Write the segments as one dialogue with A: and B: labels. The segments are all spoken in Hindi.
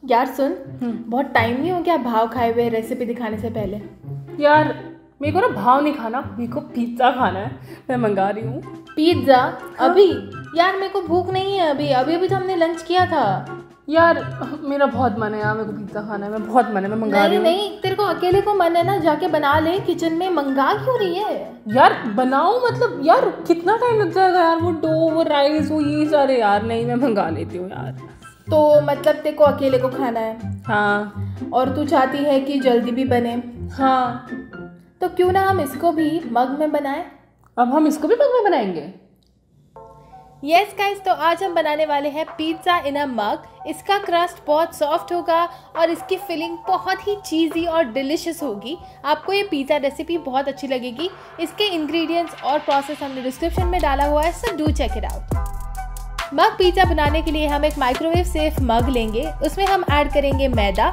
A: यार सुन, बहुत टाइम नहीं हो गया भाव खाए हुए रेसिपी दिखाने से पहले?
B: यार मेरे को ना भाव नहीं खाना, मेरे को पिज़्ज़ा खाना है। मैं मंगा रही हूँ
A: पिज़्ज़ा। अभी? यार मेरे को भूख नहीं है अभी अभी तो हमने लंच किया था।
B: यार मेरा बहुत मन है यार, मेरे को पिज़्ज़ा खाना है, मैं बहुत मन है, मैं मंगा रही हूँ।
A: नहीं, तेरे को अकेले को मन है ना, जाके बना ले किचन में, मंगा क्यों रही है?
B: यार बनाओ मतलब यार कितना टाइम लग जाएगा यार, वो डो वो राइस वो ये सारे। यार नहीं, मैं मंगा लेती हूँ यार।
A: तो मतलब तेरे को अकेले को खाना है?
B: हाँ।
A: और तू चाहती है कि जल्दी भी बने?
B: हाँ।
A: तो क्यों ना हम इसको भी मग में बनाएं?
B: अब हम इसको भी मग में बनाएंगे?
A: यस गाइस, तो आज हम बनाने वाले हैं पिज़्ज़ा इन अ मग। इसका क्रस्ट बहुत सॉफ्ट होगा और इसकी फिलिंग बहुत ही चीज़ी और डिलिशियस होगी। आपको ये पिज़्ज़ा रेसिपी बहुत अच्छी लगेगी। इसके इंग्रेडिएंट्स और प्रोसेस हमने डिस्क्रिप्शन में डाला हुआ है, so do check it out. Mug pizza बनाने के लिए हम एक माइक्रोवेव सेफ मग लेंगे। उसमें हम ऐड करेंगे मैदा,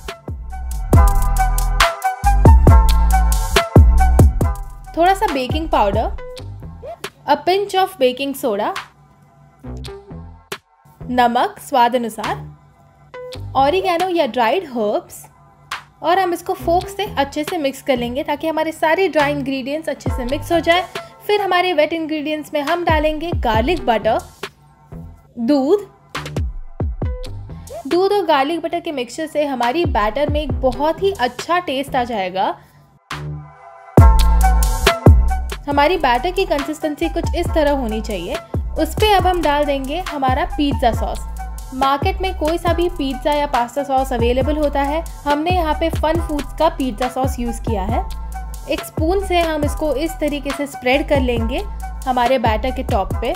A: थोड़ा सा baking powder, a pinch of baking soda, नमक स्वाद अनुसार, ऑरिगेनो या ड्राइड हर्ब्स, और हम इसको फोक से अच्छे से मिक्स कर लेंगे ताकि हमारे सारे ड्राई इंग्रेडिएंट्स अच्छे से मिक्स हो जाए। फिर हमारे वेट इंग्रेडिएंट्स में हम डालेंगे गार्लिक बटर, दूध और गार्लिक बटर के मिक्सचर से हमारी बैटर में एक बहुत ही अच्छा टेस्ट आ जाएगा। हमारी बैटर की कंसिस्टेंसी कुछ इस तरह होनी चाहिए। उस पर अब हम डाल देंगे हमारा पिज़्ज़ा सॉस। मार्केट में कोई सा भी पिज़्ज़ा या पास्ता सॉस अवेलेबल होता है। हमने यहाँ पे फन फूड्स का पिज़्ज़ा सॉस यूज़ किया है। एक स्पून से हम इसको इस तरीके से स्प्रेड कर लेंगे हमारे बैटर के टॉप पे।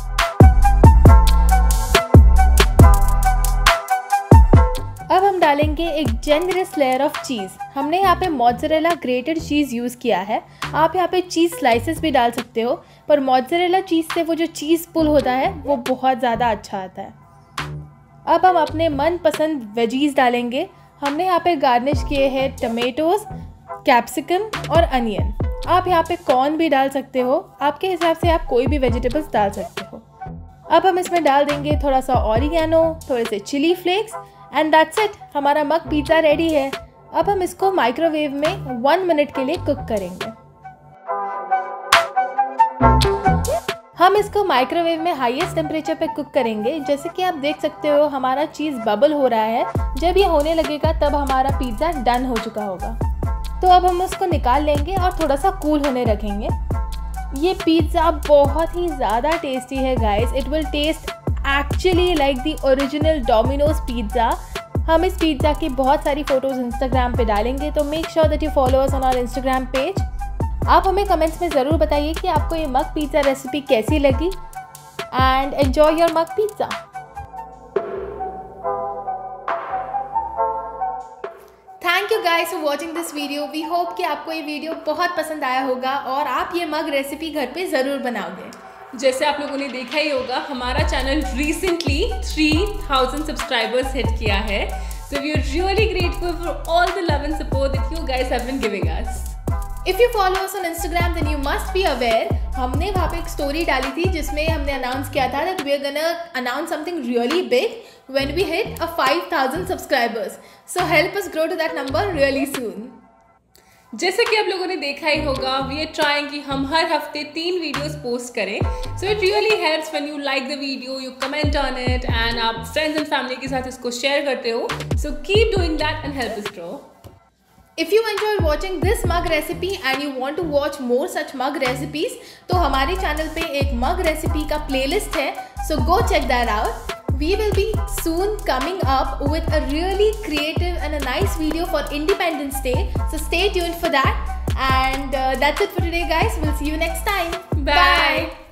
A: अब हम डालेंगे एक जेनरस लेयर ऑफ चीज़। हमने यहाँ पे मोज़रेला ग्रेटेड चीज़ यूज़ किया है। आप यहाँ पे चीज़ स्लाइसेस भी डाल सकते हो, पर मोज़रेला चीज़ से वो जो चीज़ पुल होता है वो बहुत ज़्यादा अच्छा आता है। अब हम अपने मनपसंद वेजीज डालेंगे। हमने यहाँ पे गार्निश किए हैं टमेटोज़, कैप्सिकम और अनियन। आप यहाँ पे कॉर्न भी डाल सकते हो, आपके हिसाब से आप कोई भी वेजिटेबल्स डाल सकते हो। अब हम इसमें डाल देंगे थोड़ा सा ऑरिगेनो, थोड़े से chili flakes, and that's it. हमारा मग पिज़्ज़ा रेडी है। अब हम इसको माइक्रोवेव में 1 मिनट के लिए कुक करेंगे। हम इसको माइक्रोवेव में हाईएस्ट टेम्परेचर पे कुक करेंगे। जैसे कि आप देख सकते हो हमारा चीज़ बबल हो रहा है। जब ये होने लगेगा तब हमारा पिज़्ज़ा डन हो चुका होगा। तो अब हम उसको निकाल लेंगे और थोड़ा सा कूल होने रखेंगे। ये पिज़्ज़ा बहुत ही ज़्यादा टेस्टी है guys. It will taste actually like the original Domino's pizza. हम इस पिज़्ज़ा की बहुत सारी फ़ोटोज़ इंस्टाग्राम पे डालेंगे, तो make sure that you follow us on our Instagram page. आप हमें कमेंट्स में ज़रूर बताइए कि आपको ये मग पिज़्ज़ा रेसिपी कैसी लगी, and enjoy your mug pizza. Thank you guys for watching this video. We hope कि आपको ये वीडियो बहुत पसंद आया होगा और आप ये मग रेसिपी घर पे ज़रूर बनाओगे।
B: जैसे आप लोगों ने देखा ही होगा, हमारा चैनल रिसेंटली 3000 सब्सक्राइबर्स हिट किया है। So we are really grateful for all the love and support that you guys have been giving us.
A: If you follow us on Instagram then you must be aware. हमने वहाँ पे एक स्टोरी डाली थी जिसमें हमने अनाउंस किया था that we are gonna announce something really big when we hit a 5000 subscribers. So help us grow to that number really soon.
B: जैसे कि आप लोगों ने देखा ही होगा, वी आर ट्राइंग कि हम हर हफ्ते 3 वीडियोस पोस्ट करें। So it really helps when you like the video, you comment on it, and आप फ्रेंड्स एंड फैमिली के साथ इसको शेयर करते हो। So keep doing that and help us grow.
A: If you enjoyed watching this mug recipe and you want to watch more such mug recipes, तो हमारे चैनल पे एक मग रेसिपी का प्लेलिस्ट है, so go check that out. We will be soon coming up with a really creative and a nice video for Independence Day, so stay tuned for that. And that's it for today guys. We'll see you next time.
B: Bye.